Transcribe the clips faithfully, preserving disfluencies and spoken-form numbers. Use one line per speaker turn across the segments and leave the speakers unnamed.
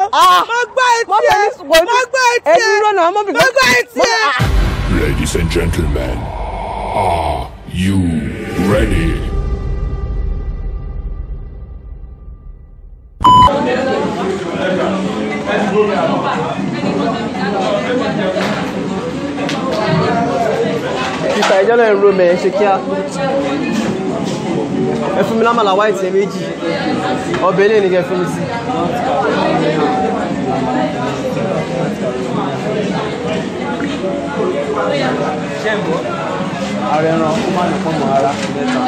Ladies and gentlemen, are you ready?
Ìfà ìjọ́ lẹ́yìn ro mẹ́ ṣe kíá. Ẹ fún mi lámàlà white ẹ méjì. Ọbẹ̀ ilé ni kẹ́ fún mi sí. Ṣé ń bọ̀? Ààrẹ ẹran kó má nìkan mọ̀ ara mẹ́ta.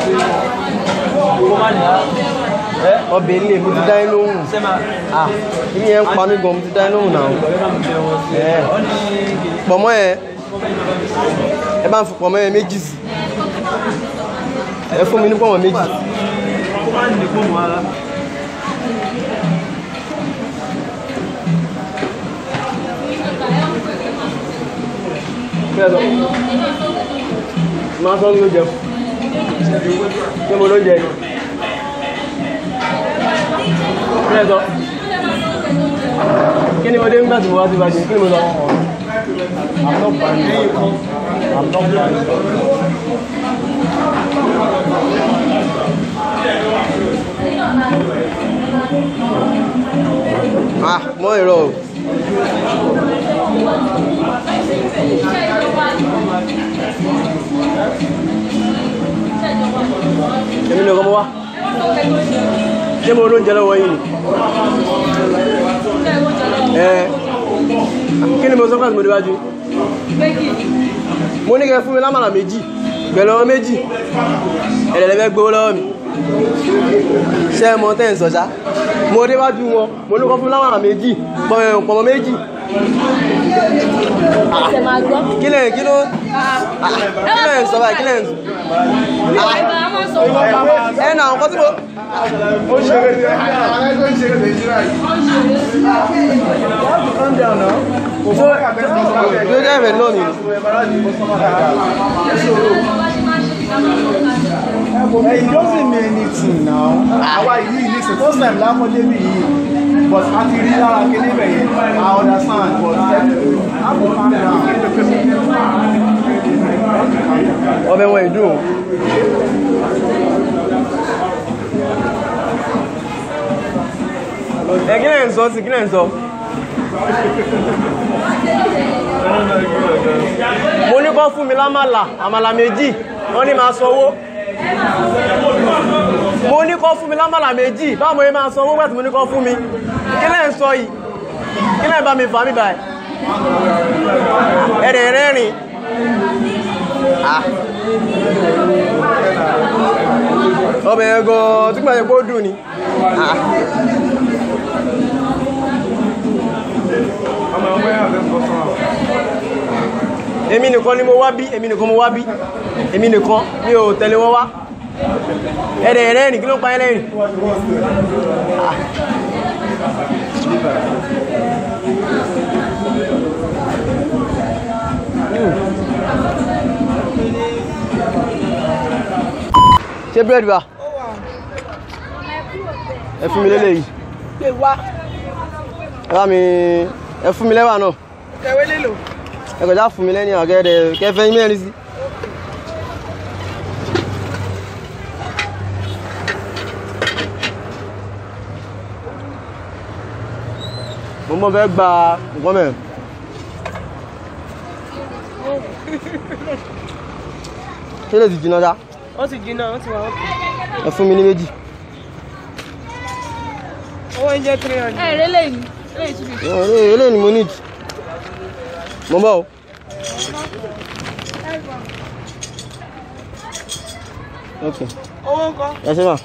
Kó má nìyà. Ọbẹ̀ ilé mo ti dá inú òun. Ah, ìyẹn ń pa mí gan, mo ti dá inú òun náà. Pọ̀mọ́ ẹ. Ẹ bá ń fi pọ̀mọ́ ẹ méjì sí. Ẹ fún mi ní pọ̀mọ́ méjì. Kó má nìkan mọ̀ ara. Kílẹ̀ sọ? Máa sọ ní ó jẹ fún. Ṣé mo ló jẹ? Kílẹ̀ sọ? Kí ni mo dé ń gbà tí mo wá sí ìbàjẹ́? Kí ni mo lọ? I'm not buying it. I'm not buying it. Ah, mo ìrọ̀ o. Èmi ni ọkọ̀ mọ́ wá. Ṣé mo lóúnjẹ lọ́wọ́ yìí? Ẹ́ kí ni mo sọ fún mo déwájú? Mo ní kẹ́ fún mi lámàlà méjì, gbẹ̀lọ́wọ́ méjì, ẹ̀lẹ́lẹ́fẹ́ gbówó lọ́wọ́ mi. Ṣé ẹ mọ̀ tẹ́ ń sọ ṣá? Mo déwájú wọn, mo ní kọ́ fún mi lámàlà méjì, pọ̀mọ́ méjì. Kí lẹ̀ kí ló kí lẹ̀ ń sọ báyìí kí lẹ̀ ń sọ? Ẹ nà ọkọ tí mo. Ó ṣe é ṣe é ṣe é ṣe calm down now. So, do you have a loan? It doesn't mean anything now. Our you listen. First time, last one day we but after you read our kelebe, I understand. But I will calm down. What do you do? Ẹ kí lẹ́yìn sọ sí kí lẹ́yìn sọ? Mo ní kó fún mi lámàlà, àmàlà méjì, wọ́n ní máa sanwó. Mo ní kó fún mi lámàlà méjì, báwo mo yẹ máa sanwó gbà tí mo ní kó fún mi? Kí lẹ́yìn sọ yìí? Kí lẹ́yìn bá mi fà mí báyìí? Ẹ̀rẹ̀ rẹ́rìn. Ọbẹ̀ yẹn gan-an tí gbàgbé kó dùn ni. Èmi nìkan ni mo wá bí, èmi nìkan mo wá bí, èmi nìkan mi ò tẹ̀lé wọn wá. Ẹ̀rẹ̀ ẹ̀rẹ́rìn kí ló pa ẹlẹ́rìn? Ṣé bírèdì wà? Ẹ fún mi lélẹ̀ yìí. Ẹ bá mi ẹ fún mi lẹ́wà náà.
Ẹ̀wé lélo.
Ẹ kọjá fún mi lẹ́ni ọ̀gẹ́dẹ̀ kẹfẹ́ yín mẹ́rin sí. Mo mọ̀ fẹ́ gba nǹkan mẹ́rin. Ṣé lè ti jiná dá?
Ó ti jiná, ó ti wà ókè.
Ẹ fún mi ní méjì.
Owó ń jẹ́ three hundred. Ẹ rélé ni.
Eléyìí ni mo need. Mo bọ̀ o. Okay.
Owó ńkọ́?
Ẹ ṣe mà.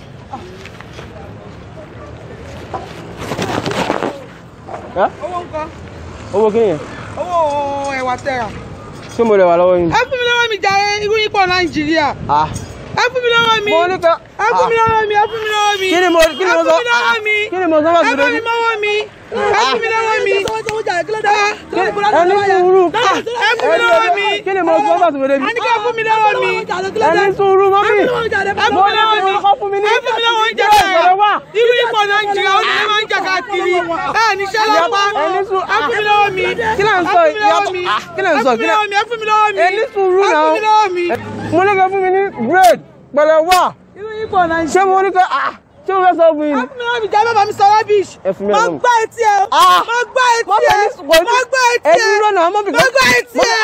Owó ńkọ́?
Owó kí nìyẹn?
Owó ẹ̀wà tẹ̀ra.
Ṣé mo rẹ̀ wà lọ́wọ́ yín?
Ẹ fún mi lọ́wọ́ mi jàre, irú yín pọ̀ Nàìjíríà. Ẹ fún mi lọ́wọ́ mi.
Mo ní ká.
Ẹ fún mi lọ́wọ́ mi, ẹ fún mi lọ́wọ́ mi.
Kí ni mo kí ni mo sọ?
Ẹ fún mi lọ́wọ́ mi.
Kí ni mo sọ wá sí
Ẹ fún mi lọ́wọ́ mi. Ẹ fún mi lọ́wọ́ mi.
ẹni sùúrù
ẹ fún mi lọ́wọ́ mi.
kí ni mo sọ bá tó débi.
a ní kí ẹ fún mi lọ́wọ́ mi.
ẹni sùúrù mọ́mí.
mo ní mo kọ́ fún mi ní. ẹ fún mi lọ́wọ́ oúnjẹ rẹ̀. irú ipò Nàìjíríà ó ní máa ń jà káàkiri. ẹ níṣẹ́ lápá.
ẹni sùúrù
ẹ fún mi lọ́wọ́ mi.
kí ló ń sọ ìyàtọ̀ kí ló ń sọ kí ló ń
ẹ fún mi lọ́wọ́ mi.
ẹni sùúrù náà.
ẹ fún mi lọ́wọ́ mi.
mo ní kẹ́ fún mi ní bread pẹ̀lẹ́ wà.
irú ipò Nàìjíríà.
ṣé mo ní kẹ́ ah ṣé mo fẹ́ sọ fún yín.
ẹ fún mi lọ́wọ́ mi jẹ́ bàbá mi sọ rubbish.
ẹ fún mi
mo
lọ́wọ́ mi.
gbá etí ẹ. mo gbá etí ẹ. mo gbá etí ẹ.
ẹni rọ náà mo fi
mo gbá etí ẹ.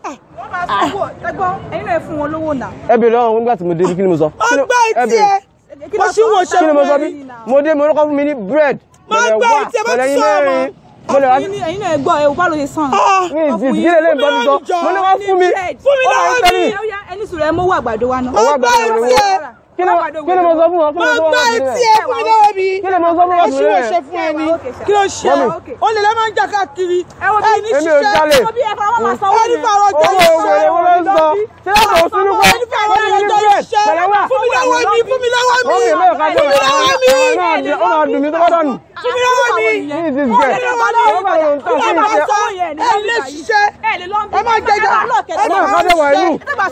ẹ̀yin náà fún wọn lówó náà.
ẹ bèrè lọ́wọ́ nígbà tí mo dé kí ni mo sọ.
mo gbá etí ẹ. mo ṣì wò ṣe
kí ni mo sọ
fún
bí
ẹ.
mo dé mo kọ́ fún mi ní bread
mo gbá etí ẹ mo ti sọ ọmọ.
mo lè wá sí.
ẹ̀yin náà gbọ́ ẹ ò bá lóye sàn.
mi ì sì ìdílé lẹ́yìn bá mi sọ mo ní wọ́n fún mi.
fún mi lọ́wọ́ mi.
ẹni sùúrù ẹ mọ́wọ́ àgbàdo wa náà.
mo gbá etí ẹ.
kí ni mo sọ fún wọn kí ni mo sọ
mo
fún
gbá
wọn.
etí ẹ fún mi lọ́wọ́ mi.
kí ni mo sọ fún wọn.
mo ṣì wò ṣe fún ẹ ní. kí ló ṣe ẹ. o lè lẹ́ máa ń jà káàkiri.
ẹ wo bí ní
èmi ò jalè.
ṣiṣẹ́ bí ẹ fọwọ́ máa sanwó
ẹni fàrọ̀ jẹ́
owó òwèrè wo ló ń sọ. ṣé láti òsín ní pé
ẹni fàrọ̀ jẹ́ iṣẹ́.
pẹ̀lẹ́ wà.
fún mi lọ́wọ́ mi fún mi lọ́wọ́ mi.
wọ́n mi mẹ́rin ká
fún mi lọ́wọ́ mi.
ó máa dùn mí tó bá dànù.
fún mi lọ́wọ́ mi.
ní ìdí ìgbẹ́ ó máa lò ń tàn sí ìṣe.
ẹ lè ṣiṣẹ́. ẹ máa jẹjà.
ẹ máa ká dé wà inú.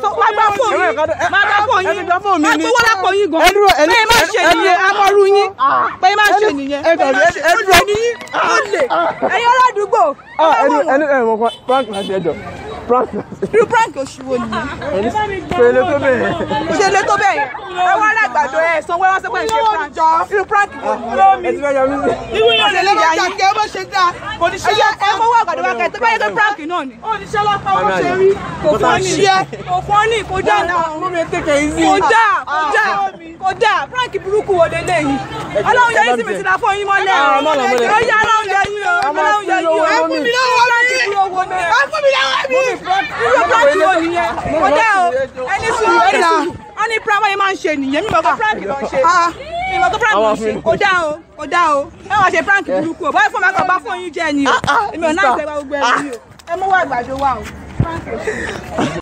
ẹ dúró ẹni
ẹ máa ṣe nìyẹn amọ̀rú yín pé ẹ máa ṣe nìyẹn.
ẹ dúró ẹ dúró
ó lè ẹ̀yin aládùúgbò.
ẹni ẹni ẹ mọ̀ kọ́ prank láti ẹjọ́ prank láti.
irú prank òṣìwò nìyẹn.
ṣe lè tó bẹ́ẹ̀.
ṣe lè tó bẹ́ẹ̀ ẹ wá alágbàdo ẹ sanwó ẹ wá sẹ́pẹ̀ ṣe prank. irú prank wo ni.
ẹ ti fẹ́ yọ mí sí.
irú yẹn lè lè jà kẹ́ ẹ bá ṣe dáa kò ní ṣe
ẹ ẹ mọ́wọ́ àgbàdo wa kẹ́ tó bá yẹ kó prank náà ni.
oníṣẹ́ lọ́pàá wọ́n ṣe rí
kò fọ́ ní kò fọ́ ní kò dá náà.
mo mi tẹ̀kẹ̀ yìí sí.
kò dá kò dá kò dá prank burúkú wo lélẹ̀ yìí. ọlọ́run yẹ yín sí mi sí la fún yín mọ́lẹ̀ o. ó yá ọlọ́run yẹ yín o ọlọ́run yẹ yín o.
ẹ fún mi lọ́wọ́ mi. ẹ fún mi lọ́wọ́ mi.
irú prank wo nìyẹn kò dá o ẹni sùúrù ẹni sùúrù wọ́n ní prank wọ́n máa ń ṣe nìyẹn mímọ́ kó prank lọ ṣe mímọ́ kó prank lọ ṣe kò dá o kò dá o ẹ wá ṣe prank burúkú o báyìí fún mi àkàbá fún yín jẹ ni o èmi ò náà ìgbẹ́ gbogbo ẹ̀rù yìí o ẹ mú wá àgbàdo wa o.